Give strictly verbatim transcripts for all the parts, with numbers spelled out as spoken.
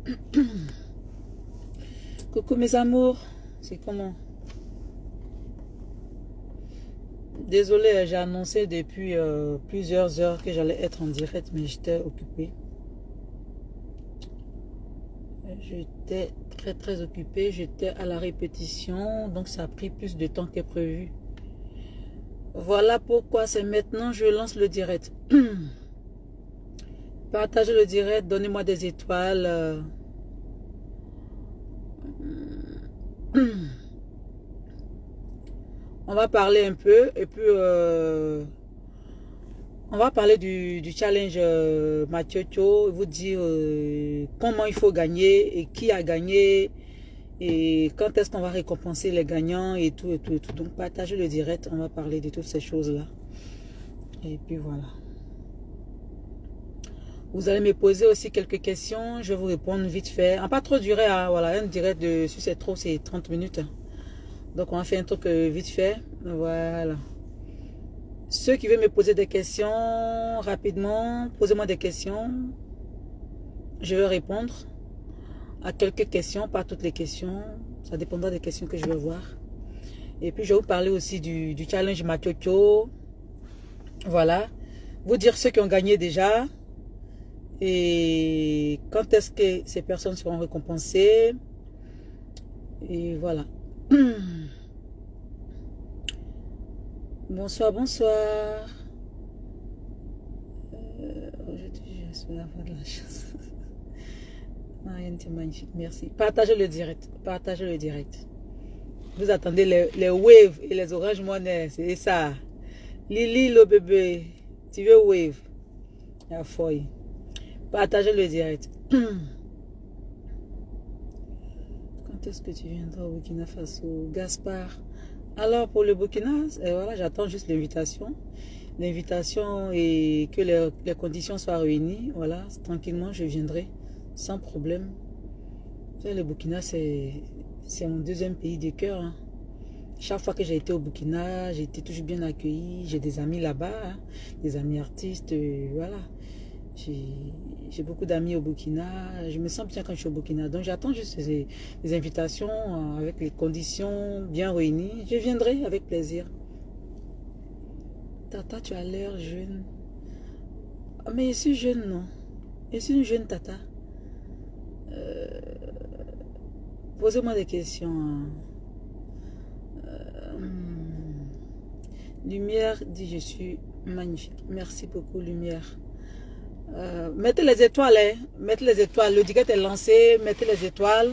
Coucou mes amours, c'est comment? Désolée, j'ai annoncé depuis euh, plusieurs heures que j'allais être en direct, mais j'étais occupée. J'étais très très occupée, j'étais à la répétition, donc ça a pris plus de temps que prévu. Voilà pourquoi c'est maintenant je lance le direct. Partagez le direct, donnez-moi des étoiles. Euh... On va parler un peu et puis euh, on va parler du, du challenge euh, Mathieu, vous dire euh, comment il faut gagner et qui a gagné et quand est-ce qu'on va récompenser les gagnants et tout et tout et tout. Donc partagez le direct, on va parler de toutes ces choses-là. Et puis voilà. Vous allez me poser aussi quelques questions, je vais vous répondre vite fait. En pas trop durer, hein, voilà, un direct de, si c'est trop, c'est trente minutes. Donc on va faire un truc euh, vite fait, voilà. Ceux qui veulent me poser des questions rapidement, posez-moi des questions. Je vais répondre à quelques questions, pas toutes les questions. Ça dépendra des questions que je vais voir. Et puis je vais vous parler aussi du, du challenge Mathieu. Voilà. Vous dire ceux qui ont gagné déjà. Et quand est-ce que ces personnes seront récompensées. Et voilà. Bonsoir, bonsoir. Euh, Aujourd'hui, j'espère avoir de la chance. Marianne, c'est magnifique, merci. Partagez le direct. Partagez le direct. Vous attendez les, les waves et les oranges monnaies. C'est ça. Lily, le bébé. Tu veux wave? La folie. Partagez le direct. Quand est-ce que tu viendras au Burkina Faso? Gaspard. Alors pour le Burkina, voilà, j'attends juste l'invitation. L'invitation et que les, les conditions soient réunies. Voilà, tranquillement, je viendrai sans problème. Le Burkina, c'est mon deuxième pays de cœur. Hein. Chaque fois que j'ai été au Burkina, j'ai été toujours bien accueilli. J'ai des amis là-bas, hein, des amis artistes. Euh, voilà. J'ai beaucoup d'amis au Burkina. Je me sens bien quand je suis au Burkina. Donc j'attends juste les, les invitations euh, avec les conditions bien réunies. Je viendrai avec plaisir. Tata, tu as l'air jeune. Ah, mais je suis jeune, non? Je suis une jeune tata. Euh, Posez-moi des questions. Hein. Euh, Lumière dit je suis magnifique. Merci beaucoup, Lumière. Euh, mettez les étoiles, hein. Mettez les étoiles. Le direct est lancé. Mettez les étoiles.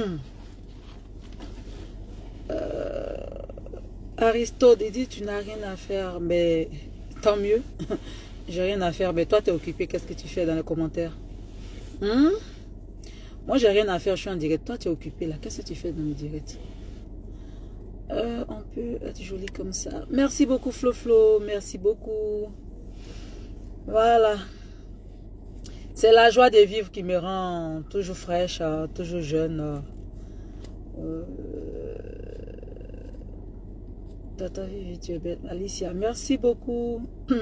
euh, Aristote, il dit tu n'as rien à faire, mais tant mieux. J'ai rien à faire, mais toi tu es occupé. Qu'est-ce que tu fais dans les commentaires? Hmm? Moi j'ai rien à faire, je suis en direct. Toi tu es occupé là. Qu'est-ce que tu fais dans le direct? euh, On peut être joli comme ça. Merci beaucoup Flo Flo. Merci beaucoup. Voilà. C'est la joie de vivre qui me rend toujours fraîche, euh, toujours jeune. Euh, Tata Vivi, tu es belle. Alicia, merci beaucoup.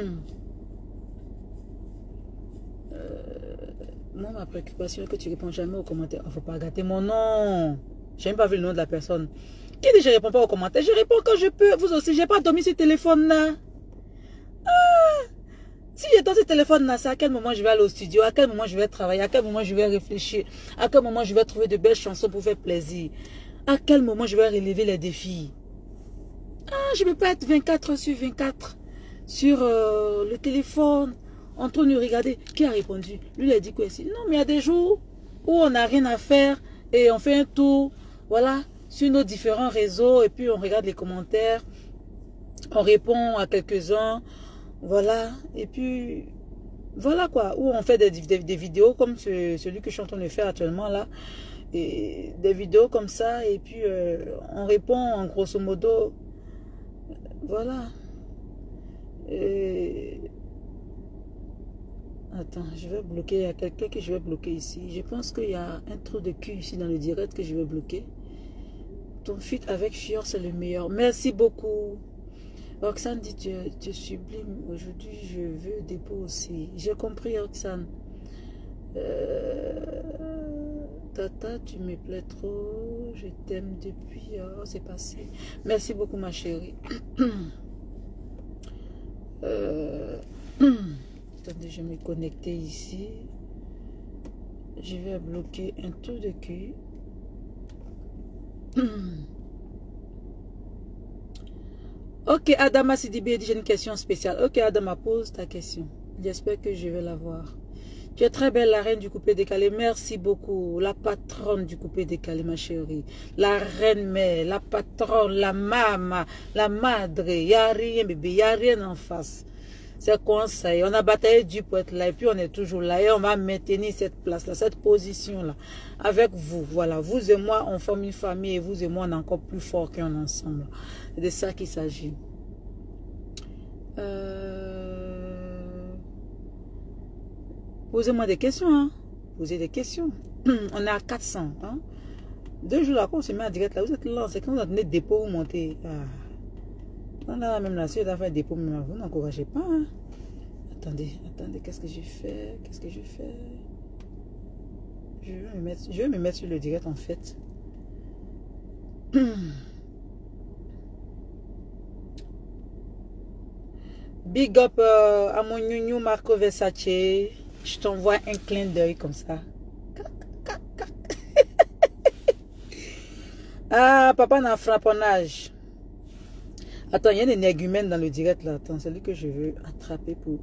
euh, moi, ma préoccupation est que tu ne réponds jamais aux commentaires. Il ne faut pas gâter mon nom. Je n'ai même pas vu le nom de la personne. Qui dit que je ne réponds pas aux commentaires? Je réponds quand je peux. Vous aussi, je n'ai pas dormi sur ce téléphone-là. Ah! Si j'ai dans ce téléphone-là, c'est à quel moment je vais aller au studio, à quel moment je vais travailler, à quel moment je vais réfléchir, à quel moment je vais trouver de belles chansons pour faire plaisir, à quel moment je vais relever les défis. Ah, je ne peux pas être vingt-quatre heures sur vingt-quatre sur euh, le téléphone, en train de regarder. Qui a répondu? Lui, il a dit quoi ici? Non, mais il y a des jours où on n'a rien à faire et on fait un tour, voilà, sur nos différents réseaux et puis on regarde les commentaires, on répond à quelques-uns. Voilà, et puis, voilà quoi, où on fait des, des, des vidéos comme ce, celui que je suis en train de faire actuellement là, et des vidéos comme ça, et puis euh, on répond en grosso modo, voilà. Et... Attends, je vais bloquer, il y a quelqu'un que je vais bloquer ici, je pense qu'il y a un trou de cul ici dans le direct que je vais bloquer. Ton feat avec Fior, c'est le meilleur, merci beaucoup. Roxane dit tu, tu es sublime. Aujourd'hui, je veux dépôt aussi. J'ai compris, Roxane. Euh... Tata, tu me plais trop. Je t'aime depuis. Oh, c'est passé. Merci beaucoup, ma chérie. euh... Attendez, je vais me connecter ici. Je vais bloquer un tour de cul. Ok, Adama Sidibé dit j'ai une question spéciale. Ok, Adama, pose ta question. J'espère que je vais la voir. Tu es très belle, la reine du coupé décalé. Merci beaucoup. La patronne du coupé décalé, ma chérie. La reine mère, la patronne, la mama, la madre. Il n'y a rien, bébé. Il n'y a rien en face. C'est comme ça. On a bataillé du pour être là. Et puis on est toujours là. Et on va maintenir cette place-là, cette position-là. Avec vous. Voilà. Vous et moi, on forme une famille. Et vous et moi, on est encore plus forts qu'un ensemble. C'est de ça qu'il s'agit. Euh... Posez-moi des questions. Hein. Posez des questions. On est à quatre cents. Hein. Deux jours après, on se met en direct là. Vous êtes là. C'est quand vous attendez le dépôt, vous montez. Ah. On a même la suite à faire dépôt, mais vous n'encouragez pas. Hein. Attendez, attendez, qu'est-ce que je fais? Qu'est-ce que je fais? Je vais me mettre, je vais me mettre sur le direct en fait. Big up euh, à mon New Marco Versace. Je t'envoie un clin d'œil comme ça. Ah, papa n'a frapponnage. Attends, il y a un énergumène dans le direct là. Attends, c'est lui que je veux attraper pour...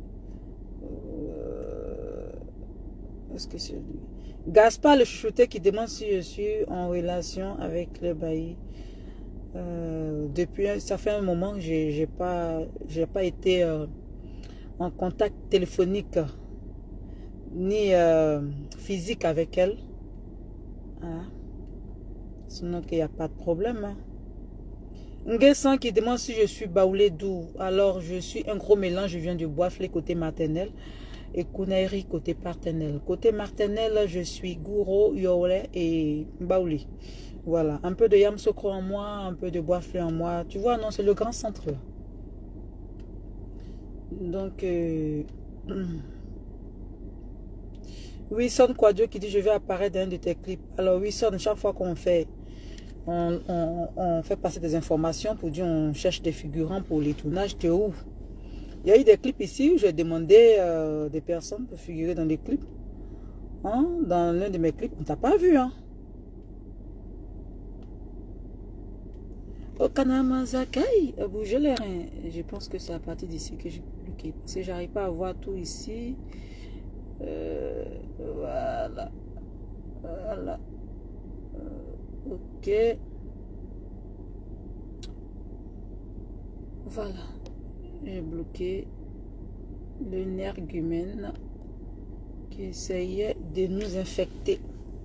Euh... Est-ce que c'est lui? Gaspard le chouchouté qui demande si je suis en relation avec le bailli. Euh, depuis, ça fait un moment que j'ai j'ai pas, j'ai pas été euh, en contact téléphonique ni euh, physique avec elle. Hein? Sinon qu'il n'y a pas de problème. Hein? Nguessan qui demande si je suis baoulé d'où. Alors je suis un gros mélange, je viens du Boisflé côté maternel et Kounairi côté paternel. Côté maternel, je suis Gouro, Yole et Baouli. Voilà, un peu de Yamsokro en moi, un peu de Boisflé en moi. Tu vois, non, c'est le grand centre là. Donc, euh... Wilson Quadio qui dit je vais apparaître dans un de tes clips. Alors Wilson, chaque fois qu'on fait On, on, on fait passer des informations pour dire on cherche des figurants pour les tournages. T'es où? Il y a eu des clips ici où j'ai demandé euh, des personnes pour figurer dans des clips. Hein? Dans l'un de mes clips, on t'a pas vu. Hein? Au Kanamazakai, bouger les reins. Je pense que c'est à partir d'ici que j'ai cliqué. Parce que j'arrive pas à voir tout ici. Euh, voilà. Voilà. Ok. Voilà. J'ai bloqué l'énergumène qui essayait de nous infecter.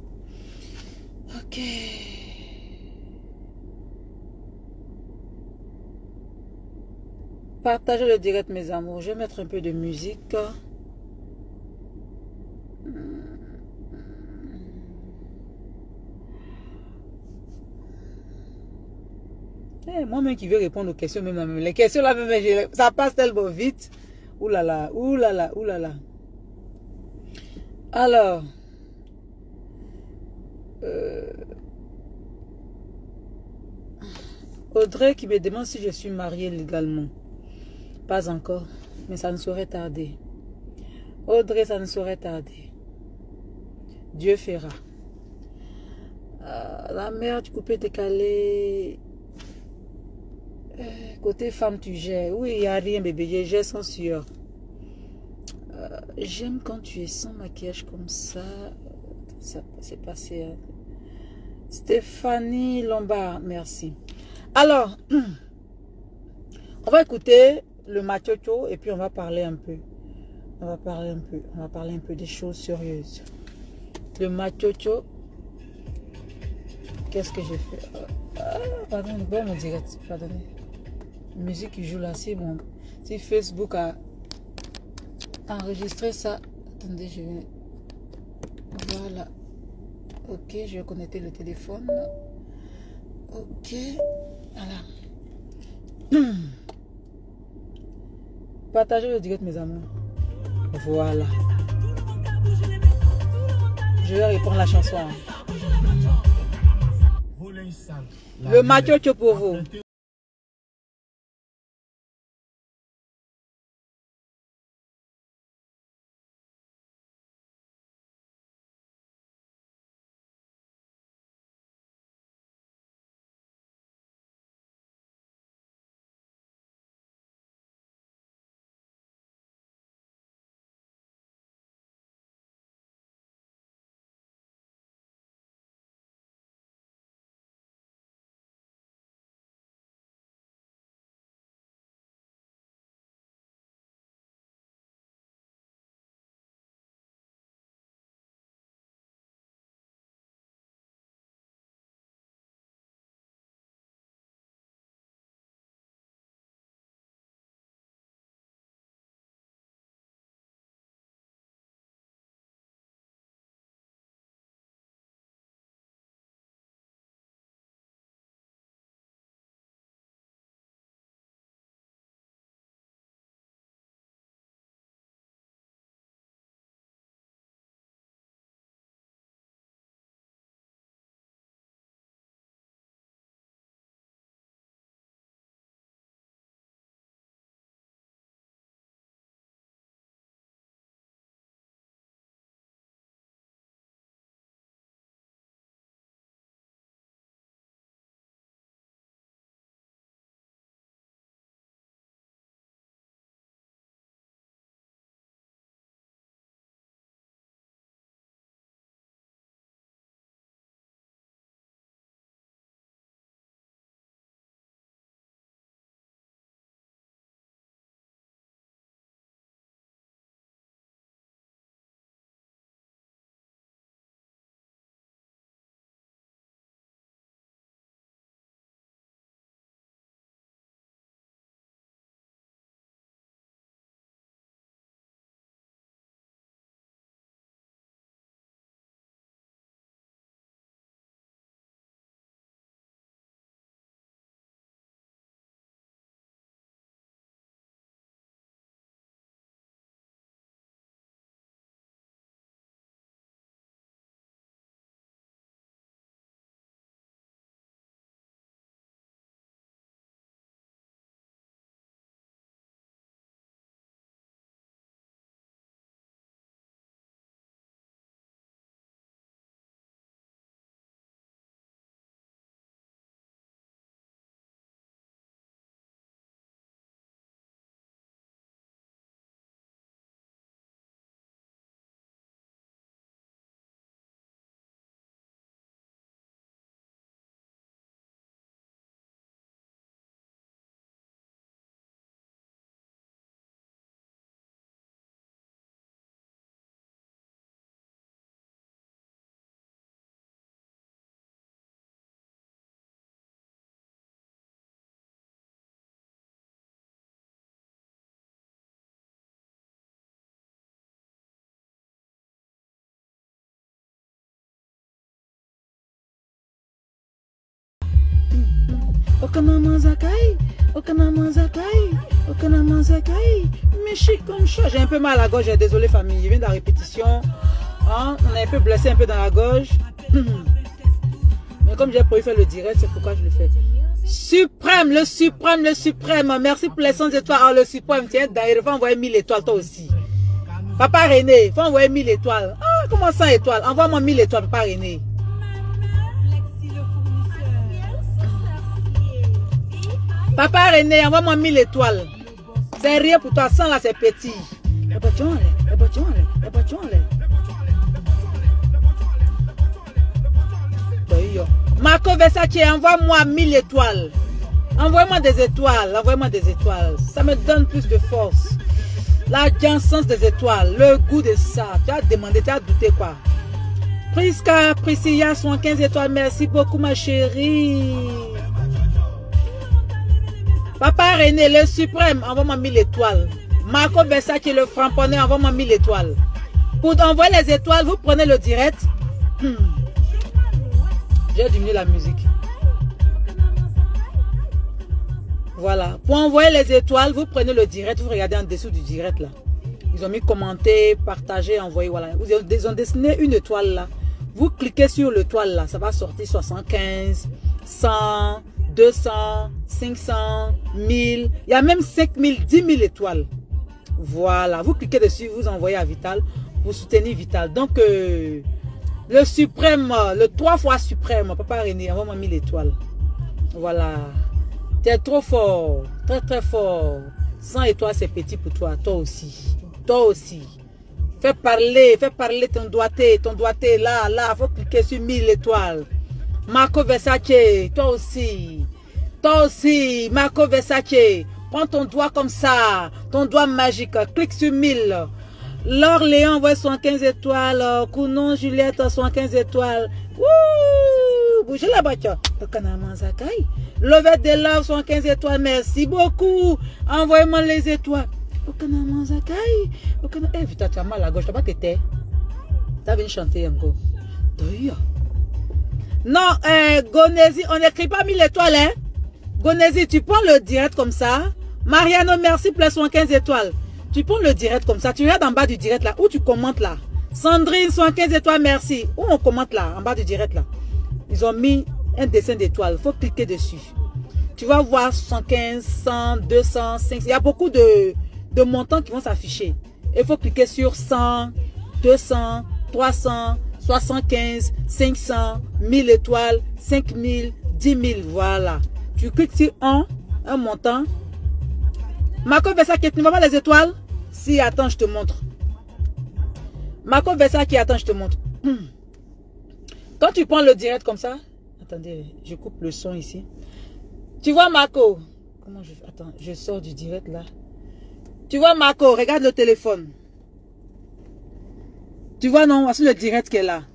Ok. Partagez le direct, mes amours. Je vais mettre un peu de musique. Hey, moi-même qui veux répondre aux questions, même, même les questions là, même, je, ça passe tellement vite. Ouh là là, ouh là là, ouh là là. Alors, euh, Audrey qui me demande si je suis mariée légalement. Pas encore, mais ça ne saurait tarder. Audrey, ça ne saurait tarder. Dieu fera. Euh, la mère du coupé décalé. Euh, côté femme, tu gères. Oui, il n'y a rien, bébé. Je gère sans sueur. Euh, J'aime quand tu es sans maquillage comme ça. Ça c'est passé. Hein. Stéphanie Lombard, merci. Alors, on va écouter le machocho et puis on va parler un peu. On va parler un peu. On va parler un peu des choses sérieuses. Le machocho. Qu'est-ce que j'ai fait? Ah, pardon, bon, mon direct. Pardonnez. La musique qui joue là, c'est bon. Si Facebook a enregistré ça. Attendez, je vais. Voilà. Ok, je vais connecter le téléphone. Ok. Voilà. Partagez le direct, mes amours. Voilà. Je vais répondre la chanson. Le machocho pour vous. Okana Manzakai, Okana Manzakai, Okana Manzakai, mais je suis comme ça. J'ai un peu mal à la gorge, désolé famille, je viens de la répétition. Hein? On est un peu blessé un peu dans la gorge. Mais comme j'ai prévu faire le direct, c'est pourquoi je le fais. Suprême, le suprême, le suprême. Merci pour les cent étoiles. Oh, le suprême, tiens, d'ailleurs, il faut envoyer mille étoiles toi aussi. Papa René, il faut envoyer mille étoiles. Ah, comment cent étoiles? Envoie-moi mille étoiles, Papa René. Papa René, envoie-moi mille étoiles. C'est rien pour toi, cent là, c'est petit. Marco Versace, envoie-moi mille étoiles. Envoie-moi des étoiles, envoie-moi des étoiles. Ça me donne plus de force. La sens des étoiles, le goût de ça. Tu as demandé, tu as douté quoi? Prisca, Priscilla, soixante-quinze étoiles. Merci beaucoup ma chérie. Papa René, le suprême, envoie-moi mille étoiles. Marco Versace, le framponnet, envoie-moi mille étoiles. Pour envoyer les étoiles, vous prenez le direct. Hmm. J'ai diminué la musique. Voilà. Pour envoyer les étoiles, vous prenez le direct, vous regardez en dessous du direct là. Ils ont mis commenter, partager, envoyer. Voilà. Ils ont dessiné une étoile là. Vous cliquez sur l'étoile là, ça va sortir soixante-quinze, cent, deux cents, cinq cents, mille. Il y a même cinq mille, dix mille étoiles. Voilà, vous cliquez dessus, vous envoyez à Vital pour soutenir Vital. Donc, euh, le suprême, le trois fois suprême, Papa René, envoie-moi mille étoiles. Voilà. Tu es trop fort, très très fort. cent étoiles, c'est petit pour toi, toi aussi. Toi aussi. Fais parler, fais parler ton doigté, ton doigté, là, là, faut cliquer sur mille étoiles. Marco Versace, toi aussi. Toi aussi, Marco Versace. Prends ton doigt comme ça, ton doigt magique, clique sur mille. Laure Léon, envoie soixante-quinze étoiles. Kounon Juliette, soixante-quinze étoiles. Wouh! Bougez la voiture. Lovette de Love, soixante-quinze étoiles. Merci beaucoup. Envoyez-moi les étoiles. Eh, vite, tu as mal à la gauche. Tu n'as pas t'étais. Tu as venu chanter encore. Non, euh, Gonézi, on n'écrit pas mille étoiles. Hein? Gonézi, tu prends le direct comme ça. Mariano, merci pour les soixante-quinze étoiles. Tu prends le direct comme ça. Tu regardes en bas du direct là. Où tu commentes là. Sandrine, soixante-quinze étoiles, merci. Où on commente là, en bas du direct là. Ils ont mis un dessin d'étoiles. Il faut cliquer dessus. Tu vas voir soixante-quinze, cent, deux cents, cinq cents. Il y a beaucoup de, de montants qui vont s'afficher. Il faut cliquer sur cent, deux cents, trois cents, soixante-quinze, cinq cents, mille étoiles, cinq mille, dix mille. Voilà. Tu cliques sur un, un montant. Marco Versace, tu ne vois pas les étoiles? Si, attends, je te montre. Marco Versace, attends, je te montre. Quand tu prends le direct comme ça, attendez, je coupe le son ici. Tu vois Marco? Comment je fais? Attends, je sors du direct là. Tu vois Marco, regarde le téléphone. Tu vois non, voici le direct qui est là.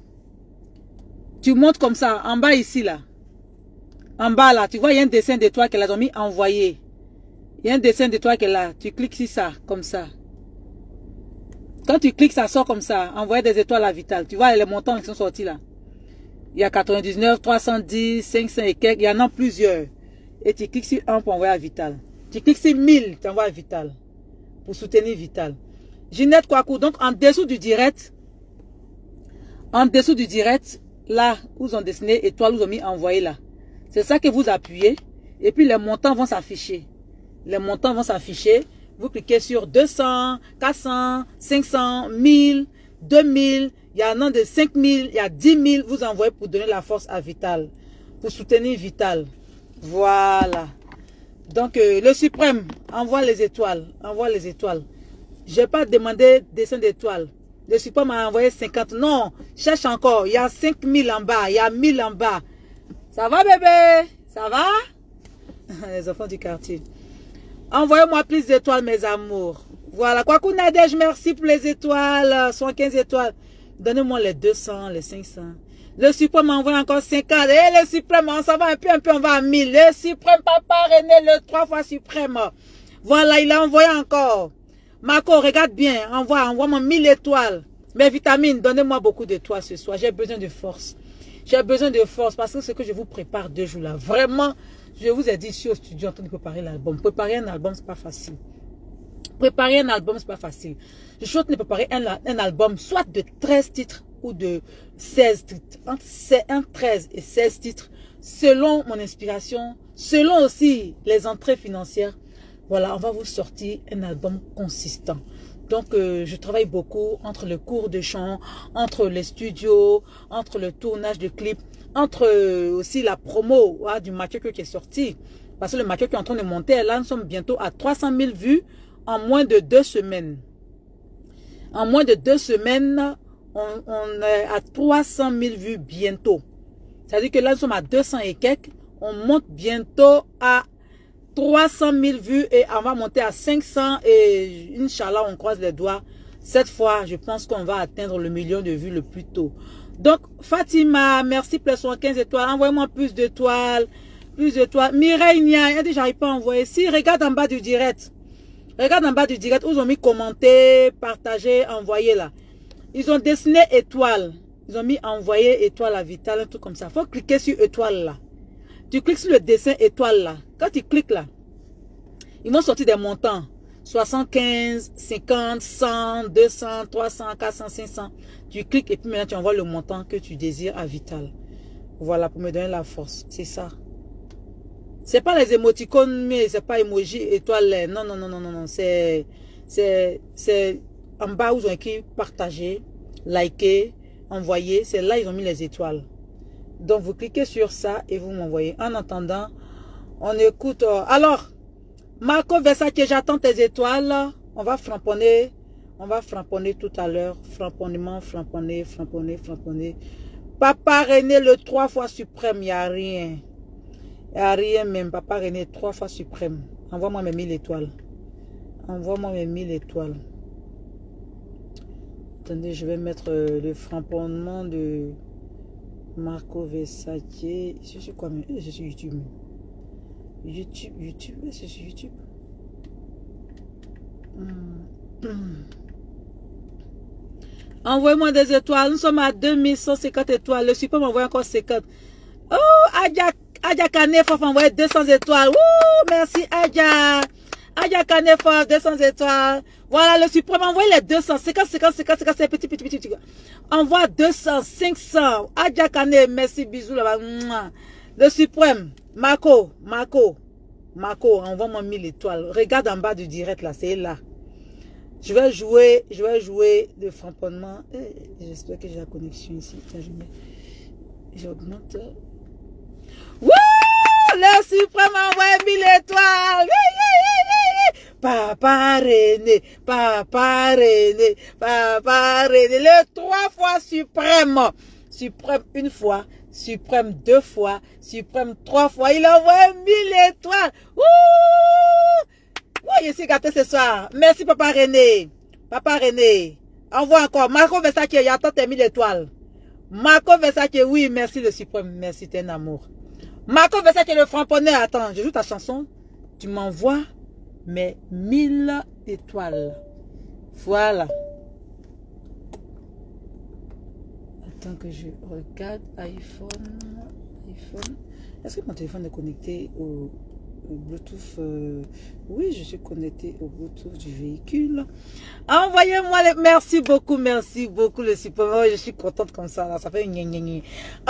Tu montes comme ça, en bas ici là. En bas là, tu vois, il y a un dessin d'étoile qu'elle a mis envoyé. Il y a un dessin d'étoile qui est là. Tu cliques sur ça, comme ça. Quand tu cliques, ça sort comme ça. Envoyer des étoiles à Vital. Tu vois les montants qui sont sortis là. Il y a quatre-vingt-dix-neuf, trois cent dix, cinq cents et quelques. Il y en a plusieurs. Et tu cliques sur un pour envoyer à Vital. Tu cliques sur mille, tu envoies à Vital. Pour soutenir Vital. Ginette Kouakou. Donc en dessous du direct. En dessous du direct. Là, où ils ont dessiné étoile, où ils ont mis envoyer là. C'est ça que vous appuyez. Et puis les montants vont s'afficher. Les montants vont s'afficher. Vous cliquez sur deux cents, quatre cents, cinq cents, mille, deux mille. Il y en a de cinq mille, il y a dix mille. Vous envoyez pour donner la force à Vital. Pour soutenir Vital. Voilà. Donc, euh, le suprême, envoie les étoiles. Envoie les étoiles. Je n'ai pas demandé dessin d'étoiles. Le suprême m'a envoyé cinquante. Non, cherche encore. Il y a cinq mille en bas. Il y a mille en bas. Ça va, bébé? Ça va? Les enfants du quartier. Envoyez-moi plus d'étoiles, mes amours. Voilà. Kwaku Nadège, merci pour les étoiles. soixante-quinze étoiles. Donnez-moi les deux cents, les cinq cents. Le suprême m'envoie encore cinquante. Et le suprême, on s'en va un peu, un peu, on va à mille. Le suprême, papa René, le trois fois suprême. Voilà, il a envoyé encore. Marco, regarde bien. Envoie, envoie-moi mille étoiles. Mes vitamines, donnez-moi beaucoup d'étoiles ce soir. J'ai besoin de force. J'ai besoin de force parce que ce que je vous prépare deux jours là, vraiment, je vous ai dit, je suis au studio en train de préparer l'album. Préparer un album, c'est pas facile. Préparer un album, c'est pas facile. Je suis en train de préparer un, un album, soit de treize titres ou de seize titres. Entre treize et seize titres, selon mon inspiration, selon aussi les entrées financières. Voilà, on va vous sortir un album consistant. Donc, euh, je travaille beaucoup entre le cours de chant, entre les studios, entre le tournage de clips, entre euh, aussi la promo ouais, du Mathieu qui est sorti. Parce que le Mathieu qui est en train de monter, là, nous sommes bientôt à trois cent mille vues en moins de deux semaines. En moins de deux semaines, on, on est à trois cent mille vues bientôt. C'est-à-dire que là, nous sommes à deux cents et quelques. On monte bientôt à trois cent mille vues et on va monter à cinq cents et Inch'Allah, on croise les doigts. Cette fois, je pense qu'on va atteindre le million de vues le plus tôt. Donc, Fatima, merci pour les soixante-quinze étoiles. Envoyez-moi plus d'étoiles. Plus d'étoiles. Mireille Nia, elle dit, j'arrive pas à envoyer. Si, regarde en bas du direct. Regarde en bas du direct où ils ont mis commenter, partager, envoyer là. Ils ont dessiné étoile. Ils ont mis envoyer étoile à Vital, un truc comme ça. Il faut cliquer sur étoile là. Tu cliques sur le dessin étoile là. Quand tu cliques là, ils vont sortir des montants. soixante-quinze, cinquante, cent, deux cents, trois cents, quatre cents, cinq cents. Tu cliques et puis maintenant tu envoies le montant que tu désires à Vital. Voilà, pour me donner la force. C'est ça. C'est pas les émoticônes, mais c'est pas emoji, étoile. Non, non, non, non, non, non. C'est, c'est, c'est en bas où ils ont écrit partager, liker, envoyer. C'est là ils ont mis les étoiles. Donc vous cliquez sur ça et vous m'envoyez. En attendant, on écoute. Euh, alors, Marco Versace, j'attends tes étoiles. On va framponner. On va framponner tout à l'heure. Framponnement, framponner, framponner, framponner. Papa René, le trois fois suprême, il n'y a rien. Il n'y a rien même. Papa René, trois fois suprême. Envoie-moi mes mille étoiles. Envoie-moi mes mille étoiles. Attendez, je vais mettre euh, le framponnement de Marco Versace. Je suis quoi? Je suis YouTube. YouTube, YouTube, c'est sur YouTube. Hum. Hum. Envoyez-moi des étoiles. Nous sommes à deux mille cent cinquante étoiles. Le super m'envoie encore cinquante. Oh, Adja, Adja Kanefo m'envoie deux cents étoiles. Oh, merci Adja. Adja Kanefo, deux cents étoiles. Voilà, le suprême, envoie les deux cents. cinquante, cinquante, cinquante, cinquante, c'est petit, petit, petit, petit. Envoie deux cents, cinq cents. Adja Kane, merci, bisous là-bas. Le suprême, Marco, Marco, Marco, envoie-moi mille étoiles. Regarde en bas du direct là, c'est là. Je vais jouer, je vais jouer le framponnement. J'espère que j'ai la connexion ici. Tiens, je mets, j'augmente. Wouh! Le suprême envoie mille étoiles. Papa René, Papa René, Papa René. Le trois fois suprême. Suprême une fois, suprême deux fois, suprême trois fois. Il envoie mille étoiles. Wouh! Oh, je suis gâté ce soir. Merci, Papa René. Papa René. Envoie encore. Marco Versace, il attend tes mille étoiles. Marco Versace, oui, merci le suprême. Merci, t'es un amour. Marco Versace, le framponneur. Attends, je joue ta chanson. Tu m'envoies mes mille étoiles. Voilà. Attends que je regarde. iPhone. iPhone. Est-ce que mon téléphone est connecté au... Bluetooth, euh, oui, je suis connecté au Bluetooth du véhicule. Envoyez-moi les... Merci beaucoup, merci beaucoup le super. Oh, je suis contente comme ça, là. Ça fait gna gna gna.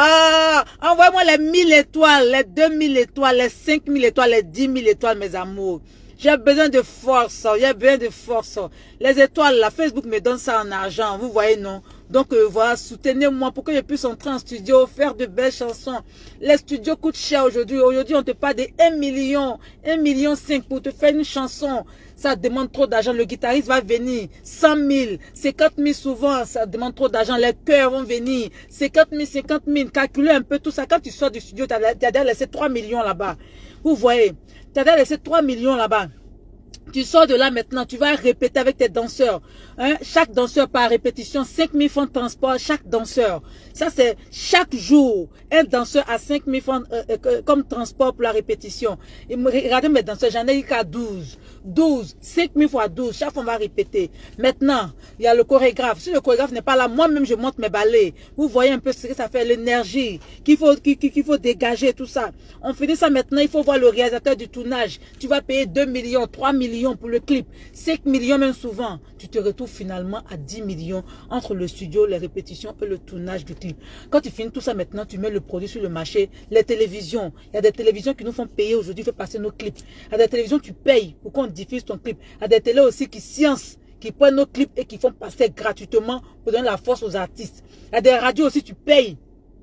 Ah, envoyez-moi les mille étoiles, les deux mille étoiles, les cinq mille étoiles, les dix mille étoiles, mes amours. J'ai besoin de force, j'ai besoin de force. Les étoiles, là, Facebook me donne ça en argent, vous voyez, non? Donc, euh, voilà, soutenez-moi pour que je puisse entrer en studio, faire de belles chansons. Les studios coûtent cher aujourd'hui. Aujourd'hui, on te parle de un million, un million cinq pour te faire une chanson. Ça demande trop d'argent. Le guitariste va venir. cent mille, cinquante mille souvent, ça demande trop d'argent. Les chœurs vont venir. cinquante mille, cinquante mille. Calculez un peu tout ça. Quand tu sors du studio, tu as, as déjà laissé trois millions là-bas. Vous voyez, tu as déjà laissé trois millions là-bas. Tu sors de là maintenant, tu vas répéter avec tes danseurs. Hein? Chaque danseur par répétition, cinq mille francs de transport, chaque danseur. Ça, c'est chaque jour. Un danseur a cinq mille francs euh, euh, comme transport pour la répétition. Et regardez mes danseurs, j'en ai eu qu'à douze. douze, cinq mille fois douze, chaque fois on va répéter. Maintenant, il y a le chorégraphe. Si le chorégraphe n'est pas là, moi-même je monte mes ballets. Vous voyez un peu ce que ça fait, l'énergie qu'il faut, qu'il qu'il faut dégager, tout ça. On finit ça maintenant, il faut voir le réalisateur du tournage. Tu vas payer deux millions, trois millions pour le clip, cinq millions même souvent. Tu te retrouves finalement à dix millions entre le studio, les répétitions et le tournage du clip. Quand tu finis tout ça maintenant, tu mets le produit sur le marché. Les télévisions, il y a des télévisions qui nous font payer aujourd'hui, fait passer nos clips. Il y a des télévisions tu payes pour qu'on diffuse ton clip. Il y a des télés aussi qui sciencent, qui prennent nos clips et qui font passer gratuitement pour donner la force aux artistes. Il y a des radios aussi, tu payes.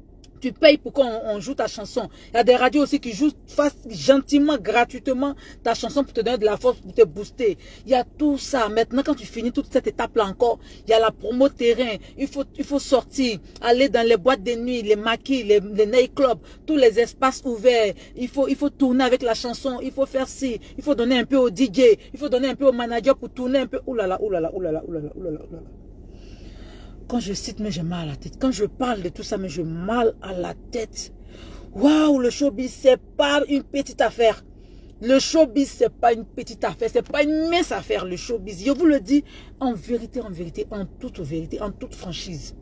Tu payes pour qu'on on joue ta chanson. Il y a des radios aussi qui jouent fassent gentiment, gratuitement ta chanson pour te donner de la force, pour te booster. Il y a tout ça. Maintenant, quand tu finis toute cette étape-là encore, il y a la promo terrain. Il faut, il faut sortir, aller dans les boîtes de nuit, les maquis, les, les nightclubs, tous les espaces ouverts. Il faut, il faut tourner avec la chanson. Il faut faire ci. Il faut donner un peu au D J. Il faut donner un peu au manager pour tourner un peu. Ouh là là, ouh là là, ouh là là, ouh là là, ouh là là, ouh là là. Quand je cite, mais j'ai mal à la tête. Quand je parle de tout ça, mais j'ai mal à la tête. Waouh, le showbiz, c'est pas une petite affaire. Le showbiz, c'est pas une petite affaire. C'est pas une mince affaire, le showbiz. Je vous le dis en vérité, en vérité, en toute vérité, en toute franchise.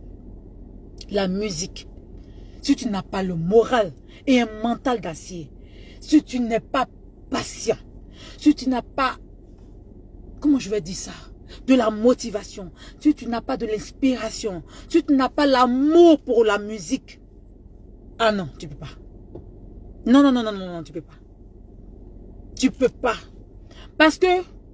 La musique, si tu n'as pas le moral et un mental d'acier, si tu n'es pas patient, si tu n'as pas comment je vais dire ça? De la motivation. Si tu n'as pas de l'inspiration, si tu n'as pas l'amour pour la musique, ah non, tu peux pas. Non, non, non, non, non, non, tu peux pas. Tu peux pas. Parce que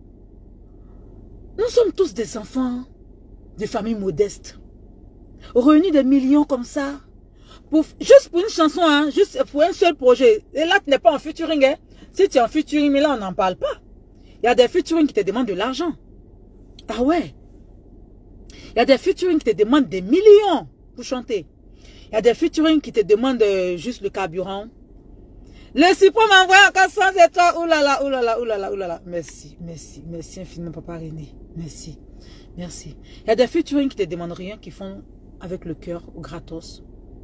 nous sommes tous des enfants de familles modestes. Réunis des millions comme ça. Pour, juste pour une chanson, hein, juste pour un seul projet. Et là, tu n'es pas en featuring. Hein. Si tu es en featuring, mais là, on n'en parle pas. Il y a des featuring qui te demandent de l'argent. Ah ouais. Il y a des featuring qui te demandent des millions pour chanter. Il y a des featuring qui te demandent euh, juste le carburant. Le support m'envoie encore cent étoiles. Oulala, oulala, oulala, oulala. Merci, merci, merci infiniment, papa René. Merci, merci. Il y a des featuring qui te demandent rien, qui font avec le cœur, au gratos.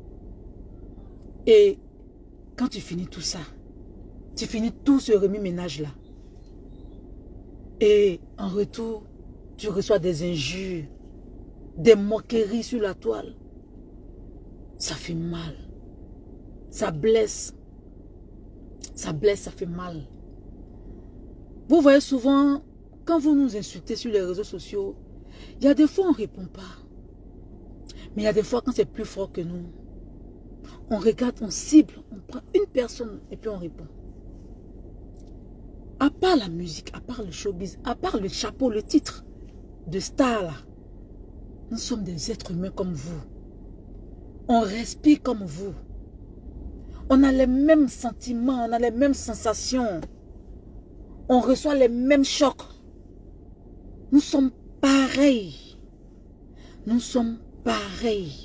Et quand tu finis tout ça, tu finis tout ce remue-ménage-là. Et en retour, tu reçois des injures, des moqueries sur la toile. Ça fait mal. Ça blesse. Ça blesse, ça fait mal. Vous voyez souvent, quand vous nous insultez sur les réseaux sociaux, il y a des fois on ne répond pas. Mais il y a des fois quand c'est plus fort que nous, on regarde, on cible, on prend une personne et puis on répond. À part la musique, à part le showbiz, à part le chapeau, le titre de star là, nous sommes des êtres humains comme vous. On respire comme vous. On a les mêmes sentiments, on a les mêmes sensations. On reçoit les mêmes chocs. Nous sommes pareils. Nous sommes pareils.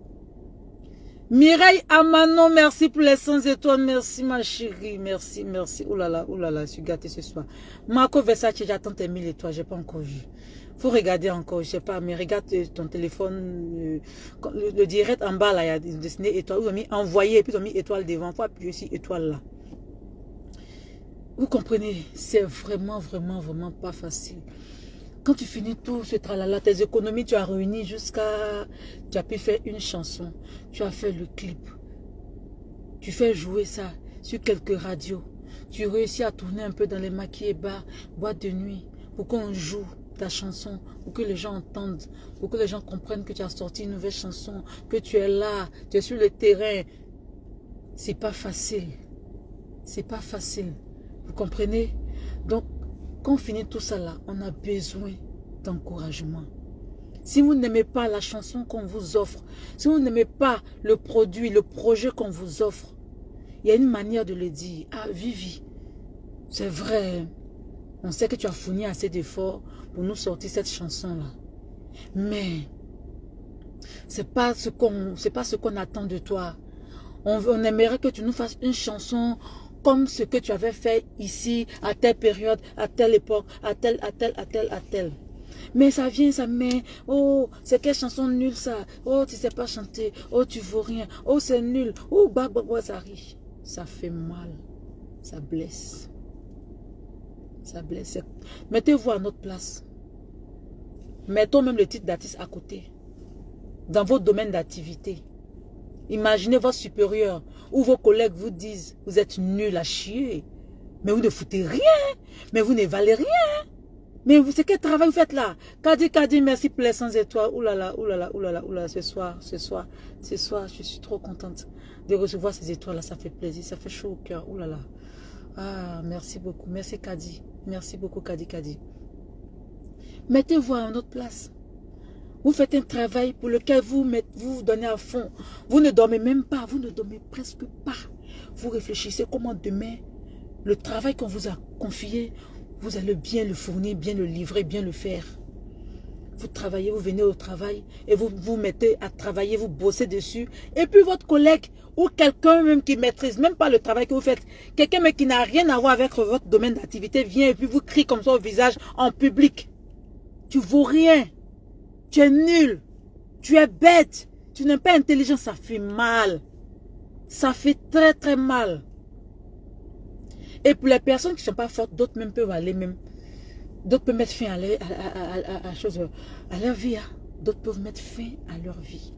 Mireille Amano, merci pour les cent étoiles. Merci ma chérie. Merci, merci. Ouh là là, ouh là là, je suis gâtée ce soir. Marco Versace, j'attends tes mille étoiles. Je n'ai pas encore vu. Faut regarder encore, je sais pas, mais regarde ton téléphone, euh, le, le direct en bas là, il y a dessiné étoile, ils ont mis envoyer et puis ils ont mis étoile devant, faut appuyer aussi étoile là. Vous comprenez, c'est vraiment, vraiment, vraiment pas facile. Quand tu finis tout ce tralala, tes économies, tu as réuni jusqu'à, tu as pu faire une chanson, tu as fait le clip, tu fais jouer ça sur quelques radios, tu réussis à tourner un peu dans les maquillés bars, boîtes de nuit, pour qu'on joue ta chanson, pour que les gens entendent, pour que les gens comprennent que tu as sorti une nouvelle chanson, que tu es là, tu es sur le terrain. C'est pas facile. C'est pas facile. Vous comprenez? Donc, quand on finit tout ça là, on a besoin d'encouragement. Si vous n'aimez pas la chanson qu'on vous offre, si vous n'aimez pas le produit, le projet qu'on vous offre, il y a une manière de le dire. Ah, Vivi, c'est vrai. On sait que tu as fourni assez d'efforts pour nous sortir cette chanson-là. Mais c'est pas ce qu'on c'est pas ce qu'on attend de toi. On, on aimerait que tu nous fasses une chanson comme ce que tu avais fait ici, à telle période, à telle époque, à telle, à telle, à telle, à telle. Mais ça vient, ça met, oh, c'est quelle chanson nulle ça. Oh, tu sais pas chanter. Oh, tu vaux rien. Oh, c'est nul. Oh, bah, bah, bah, ça rit. Ça fait mal. Ça blesse. Ça blesse. Mettez-vous à notre place. Mettons même le titre d'artiste à côté. Dans votre domaine d'activité. Imaginez votre supérieur ou vos collègues vous disent vous êtes nul à chier. Mais vous ne foutez rien. Mais vous ne valez rien. Mais vous, c'est quel travail vous faites là? Kadi, Kadi, merci pour les cent étoiles. Oulala, oulala, oulala, oulala, ce soir, ce soir, ce soir, je suis trop contente de recevoir ces étoiles-là. Ça fait plaisir, ça fait chaud au cœur. Oulala. Ah, merci beaucoup. Merci Kadi. Merci beaucoup Kadi, Kadi. Mettez-vous à notre place. Vous faites un travail pour lequel vous vous, vous donnez à fond. Vous ne dormez même pas. Vous ne dormez presque pas. Vous réfléchissez comment demain, le travail qu'on vous a confié, vous allez bien le fournir, bien le livrer, bien le faire. Vous travaillez, vous venez au travail et vous vous mettez à travailler, vous bossez dessus. Et puis votre collègue ou quelqu'un même qui maîtrise même pas le travail que vous faites, quelqu'un mais qui n'a rien à voir avec votre domaine d'activité vient et puis vous crie comme ça au visage en public. Tu vaux rien. Tu es nul. Tu es bête. Tu n'es pas intelligent. Ça fait mal. Ça fait très très mal. Et pour les personnes qui ne sont pas fortes, d'autres même peuvent aller même. D'autres peuvent mettre fin à, leur, à, à, à, à, chose, à leur vie. Hein. D'autres peuvent mettre fin à leur vie.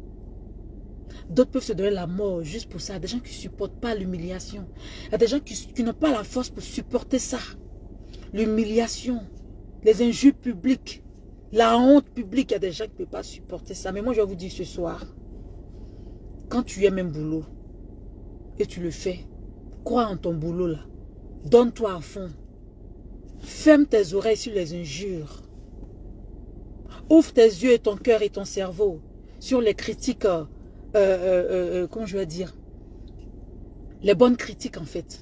D'autres peuvent se donner la mort juste pour ça. Il y a des gens qui ne supportent pas l'humiliation. Il y a des gens qui, qui n'ont pas la force pour supporter ça. L'humiliation. les injures publiques, la honte publique. Il y a des gens qui ne peuvent pas supporter ça. Mais moi, je vais vous dire ce soir, quand tu aimes un boulot et tu le fais, crois en ton boulot là. Donne-toi à fond. Ferme tes oreilles sur les injures. Ouvre tes yeux et ton cœur et ton cerveau sur les critiques, euh, euh, euh, comment je vais dire, les bonnes critiques en fait.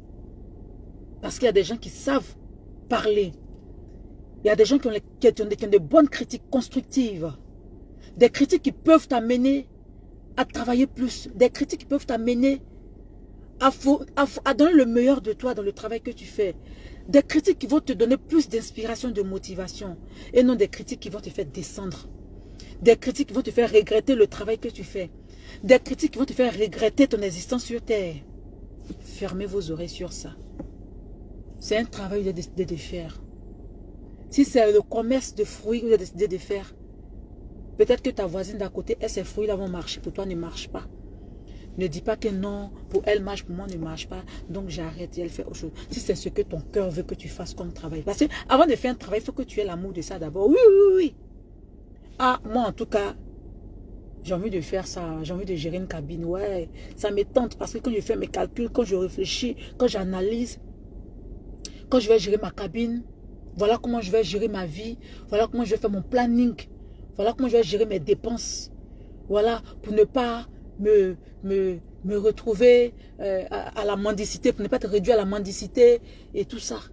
Parce qu'il y a des gens qui savent parler. Il y a des gens qui ont, les, qui ont, des, qui ont de bonnes critiques constructives. Des critiques qui peuvent t'amener à travailler plus. Des critiques qui peuvent t'amener à, à, à donner le meilleur de toi dans le travail que tu fais. Des critiques qui vont te donner plus d'inspiration, de motivation. Et non des critiques qui vont te faire descendre. Des critiques qui vont te faire regretter le travail que tu fais. Des critiques qui vont te faire regretter ton existence sur terre. Fermez vos oreilles sur ça. C'est un travail que vous avez décidé de faire. Si c'est le commerce de fruits que vous avez décidé de faire, peut-être que ta voisine d'à côté, elle, ces fruits-là vont marcher, pour toi ne marche pas. Ne dis pas que non, pour elle marche, pour moi ne marche pas, donc j'arrête et elle fait autre chose. Si c'est ce que ton cœur veut que tu fasses comme travail. Parce que avant de faire un travail, il faut que tu aies l'amour de ça d'abord. Oui, oui, oui. Ah, moi en tout cas, j'ai envie de faire ça, j'ai envie de gérer une cabine. Ouais, ça me tente parce que quand je fais mes calculs, quand je réfléchis, quand j'analyse, quand je vais gérer ma cabine, voilà comment je vais gérer ma vie, voilà comment je vais faire mon planning, voilà comment je vais gérer mes dépenses. Voilà, pour ne pas me, me, me retrouver euh, à, à la mendicité, pour ne pas te réduire à la mendicité et tout ça.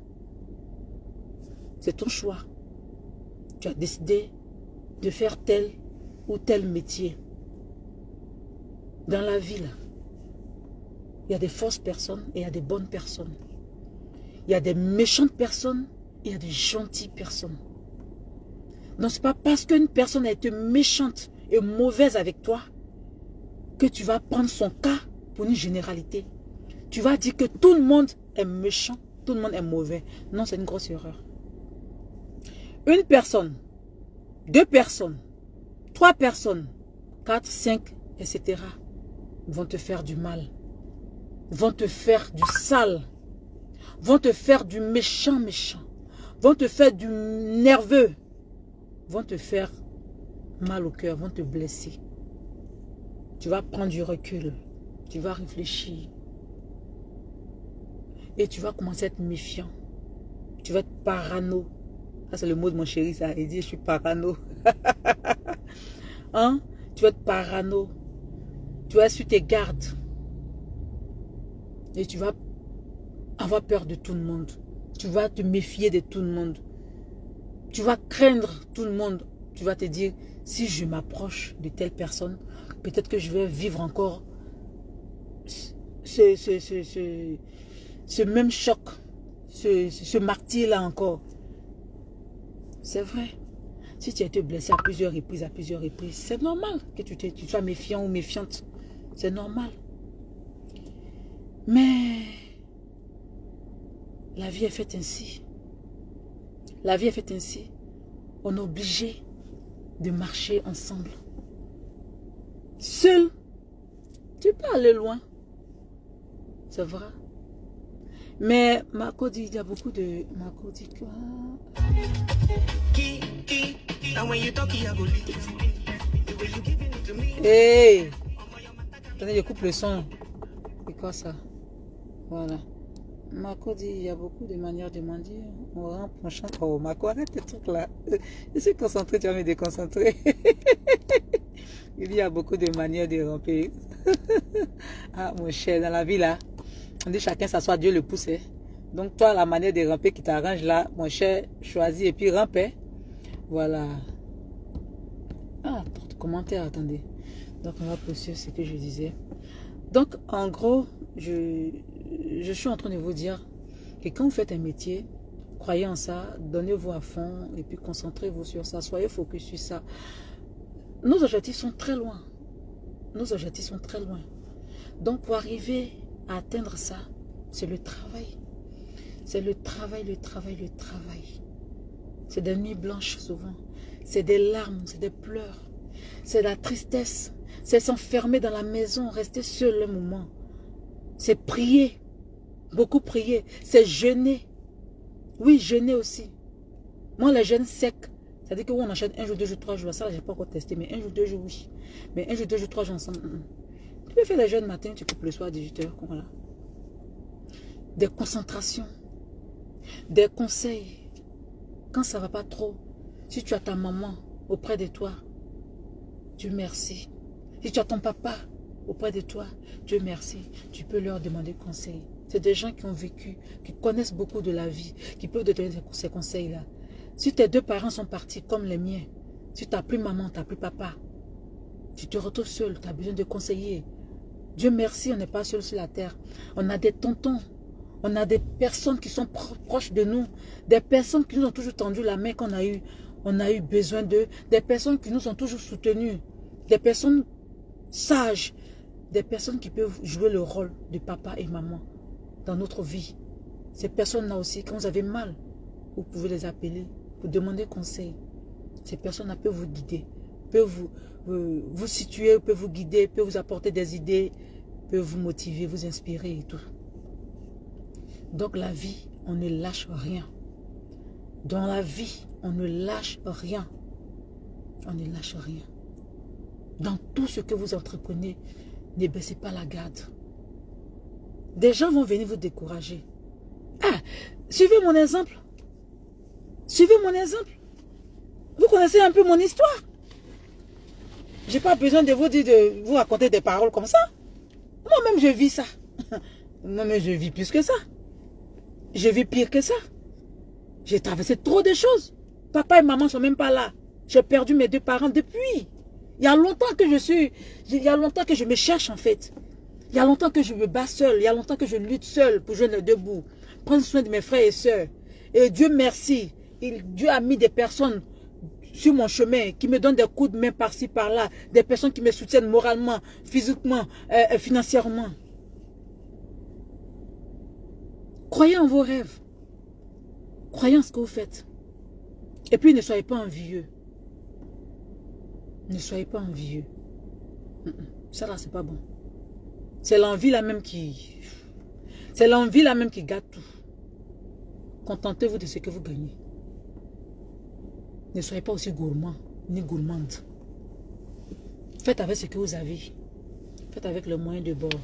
C'est ton choix. Tu as décidé de faire tel ou tel métier. Dans la vie, là, il y a des fausses personnes et il y a des bonnes personnes. Il y a des méchantes personnes et il y a des gentilles personnes. Donc, ce n'est pas parce qu'une personne a été méchante et mauvaise avec toi que tu vas prendre son cas pour une généralité. Tu vas dire que tout le monde est méchant, tout le monde est mauvais. Non, c'est une grosse erreur. Une personne, deux personnes, trois personnes, quatre, cinq, et cetera vont te faire du mal, vont te faire du sale, vont te faire du méchant méchant, vont te faire du nerveux, vont te faire mal au cœur, vont te blesser. Tu vas prendre du recul, tu vas réfléchir et tu vas commencer à être méfiant. Tu vas être parano. Ça c'est le mot de mon chéri, ça. Il dit je suis parano. Hein? Tu vas être parano. Tu vas être sur tes gardes. Et tu vas avoir peur de tout le monde. Tu vas te méfier de tout le monde. Tu vas craindre tout le monde. Tu vas te dire, si je m'approche de telle personne, peut-être que je vais vivre encore ce, ce, ce, ce, ce même choc, ce, ce martyr-là encore. C'est vrai. Si tu as été blessé à plusieurs reprises, à plusieurs reprises, c'est normal que tu, te, tu sois méfiant ou méfiante. C'est normal. Mais la vie est faite ainsi. La vie est faite ainsi. On est obligé de marcher ensemble. Seul, tu peux aller loin. C'est vrai. Mais Marco dit, il y a beaucoup de... Marco dit quoi? Hey! Attendez, je coupe le son. C'est quoi ça? Voilà. Marco dit, il y a beaucoup de manières de mendier. On rampe, on chante. Oh, Marco, arrête tes trucs là. Je suis concentré, tu vas me déconcentrer. Il y a beaucoup de manières de ramper. Ah, mon cher, dans la vie là, on dit chacun s'assoit, Dieu le pousse. Donc, toi, la manière de ramper qui t'arrange là, mon cher, choisis et puis rampe. Voilà. Ah, pour te commentaire, attendez. Donc, on va poursuivre ce que je disais. Donc, en gros, je, je suis en train de vous dire que quand vous faites un métier, croyez en ça, donnez-vous à fond et puis concentrez-vous sur ça. Soyez focus sur ça. Nos objectifs sont très loin. Nos objectifs sont très loin. Donc, pour arriver à atteindre ça, c'est le travail. C'est le travail, le travail, le travail. C'est des nuits blanches souvent. C'est des larmes, c'est des pleurs. C'est la tristesse. C'est s'enfermer dans la maison, rester seul un moment. C'est prier. Beaucoup prier. C'est jeûner. Oui, jeûner aussi. Moi, les jeunes secs, c'est-à-dire que où on achète un jour, deux jours, trois jours, ça, je n'ai pas encore testé, mais un jour, deux jours, oui. Mais un jour, deux jours, trois jours ensemble. Mm. Tu peux faire les jeunes matin, tu coupes le soir à dix-huit heures, voilà. Des concentrations, des conseils. Quand ça ne va pas trop, si tu as ta maman auprès de toi, Dieu merci. Si tu as ton papa auprès de toi, Dieu merci. Tu peux leur demander conseil. C'est des gens qui ont vécu, qui connaissent beaucoup de la vie, qui peuvent te donner ces conseils-là. Si tes deux parents sont partis comme les miens, si tu n'as plus maman, tu n'as plus papa, tu te retrouves seul, tu as besoin de conseiller. Dieu merci, on n'est pas seul sur la terre. On a des tontons, on a des personnes qui sont pro proches de nous, des personnes qui nous ont toujours tendu la main qu'on a eu, on a eu besoin d'eux, des personnes qui nous ont toujours soutenus, des personnes sages, des personnes qui peuvent jouer le rôle de papa et maman dans notre vie. Ces personnes-là aussi, quand vous avez mal, vous pouvez les appeler, vous demander conseil. Ces personnes-là peuvent vous guider, peuvent vous, vous, vous situer, peuvent vous guider, peuvent vous apporter des idées, peuvent vous motiver, vous inspirer et tout. Donc la vie, on ne lâche rien. Dans la vie, on ne lâche rien. On ne lâche rien. Dans tout ce que vous entreprenez, ne baissez pas la garde. Des gens vont venir vous décourager. Ah, suivez mon exemple. Suivez mon exemple. Vous connaissez un peu mon histoire. Je n'ai pas besoin de vous dire, de vous raconter des paroles comme ça. Moi-même, je vis ça. Moi-même, je vis plus que ça. Je vis pire que ça. J'ai traversé trop de choses. Papa et maman ne sont même pas là. J'ai perdu mes deux parents depuis. Il y a longtemps que je suis... Il y a longtemps que je me cherche en fait. Il y a longtemps que je me bats seul. Il y a longtemps que je lutte seul pour joindre debout. Prendre soin de mes frères et sœurs. Et Dieu merci. Il, Dieu a mis des personnes sur mon chemin qui me donnent des coups de main par-ci, par-là. Des personnes qui me soutiennent moralement, physiquement, euh, financièrement. Croyez en vos rêves. Croyez en ce que vous faites. Et puis ne soyez pas envieux. Ne soyez pas envieux. Ça là, c'est pas bon. C'est l'envie là même qui... C'est l'envie là même qui gâte tout. Contentez-vous de ce que vous gagnez. Ne soyez pas aussi gourmand, ni gourmande. Faites avec ce que vous avez. Faites avec le moyen de bord.